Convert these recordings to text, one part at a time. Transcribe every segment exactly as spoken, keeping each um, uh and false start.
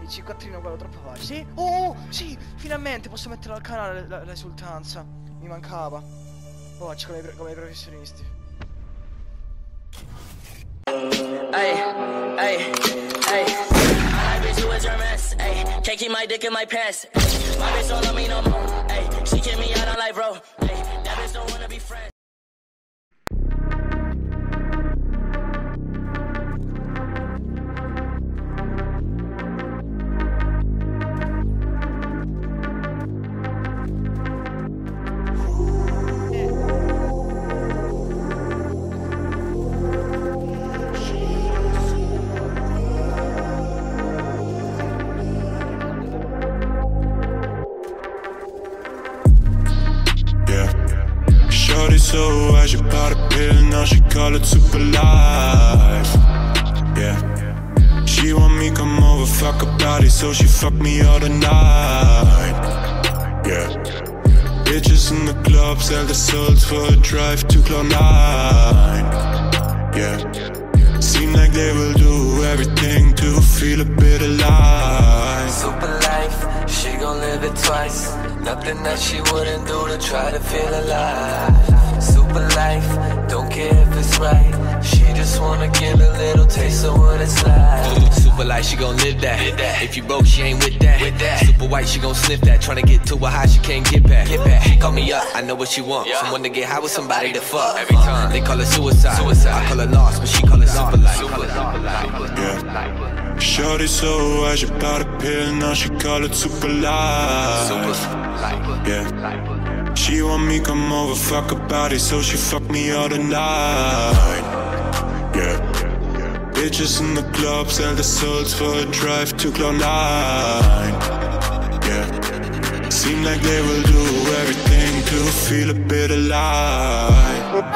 Il C quattrino quello troppo facile. Sì? Oh, oh, sì, finalmente posso mettere al canale l'esultanza. Mi mancava. Oh, faccio come, come i professionisti. Hey, hey, hey. My bitch, who is your mess? Hey, can't keep my dick in my pants. My bitch don't love me no more. Hey, she kick me out on life, bro. Hey, that bitch don't wanna be friends. Shorty so high, she bought a pill, now she call it super life. Yeah, she want me come over, fuck her body, so she fuck me all the night. Yeah, bitches in the club sell their souls for a drive to Cloud nine. Yeah, seem like they will do everything to feel a bit alive. Super life, she gon' live it twice. Nothing that she wouldn't do to try to feel alive. Super life, don't care if it's right. She just wanna get a little taste of what it's like. Super life, she gon' live that. Live that. If you broke, she ain't with that. With that. Super white, she gon' sniff that. Tryna get to a high, she can't get back. Get back. She call me up, I know what she want. Yeah. Someone to get high with, somebody to fuck. Every time. They call it suicide. Suicide. I call it lost, but she call it super life. Super life. Yeah, shorty so high, she bought a pill, now she call it super life. Super life. Yeah, she want me come over, fuck her body, so she fuck me all the night. Yeah, bitches in the club sell their souls for a drive to Cloud nine. Yeah, seem like they will do everything to feel a bit alive.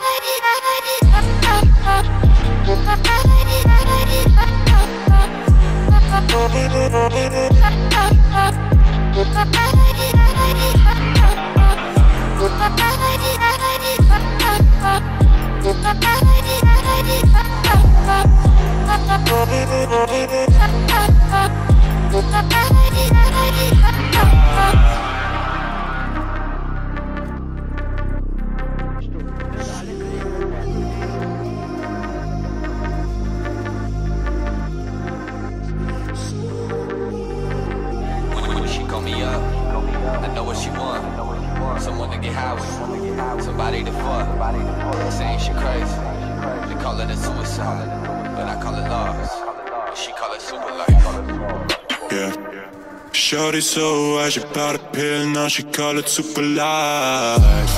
She call me up, I know what she want. Someone to get high with, somebody to fuck. Saying she crazy, they call it a suicide, but I call it lost. She call it super life. Yeah, shorty so high, she bought a pill, now she call it super life.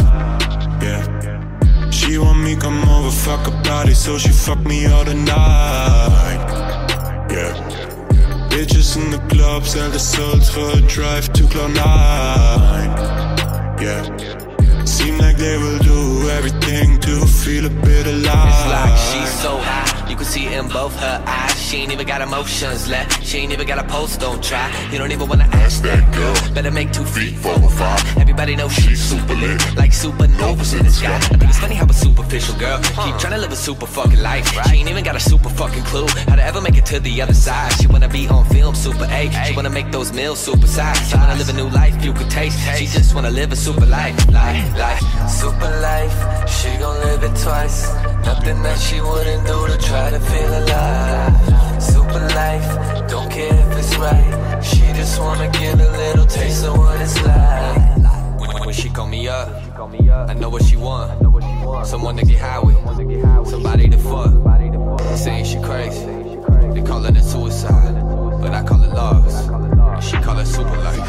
Yeah, she want me come over, fuck her body, so she fuck me all the night. Yeah, bitches in the club sell their souls for a drive to Cloud nine. Yeah, seem like they will do everything to feel a bit alive. It's like she's so high, you can see it in both her eyes. She ain't even got emotions left, she ain't even got a pulse, don't try. You don't even wanna ask that girl, better make two feet four or five. Everybody knows she's super lit, like supernovas in the sky. I think it's funny how a superficial girl keep trying to live a super fucking life. She ain't even got a super fucking clue how to ever make it to the other side. She wanna be on film, super A. She wanna make those meals super size. She wanna live a new life you could taste. She just wanna live a super life, life, life. Super life, she gon' live it twice. Nothing that she wouldn't do to try to feel alive. Super life, don't care if it's right. She just wanna get a little taste of what it's like. When, when she call me up, I know what she want. Someone to get high with, somebody to fuck. Saying she crazy, they call it a suicide, but I call it lost. She call it super life.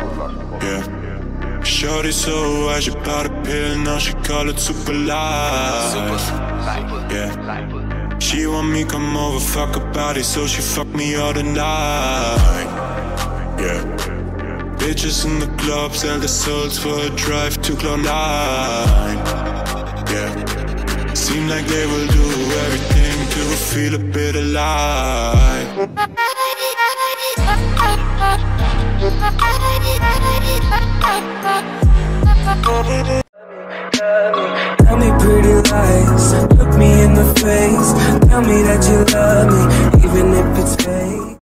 Yeah, shorty so high, she bought a pill, now she call it super life. Yeah, she want me come over, fuck her body, so she fuck me all the night. Yeah, bitches in the club sell their souls for a drive to Cloud nine. Yeah, seem like they will do everything to feel a bit alive. Tell me pretty lies, look me in the face. Tell me that you love me, even if it's fake.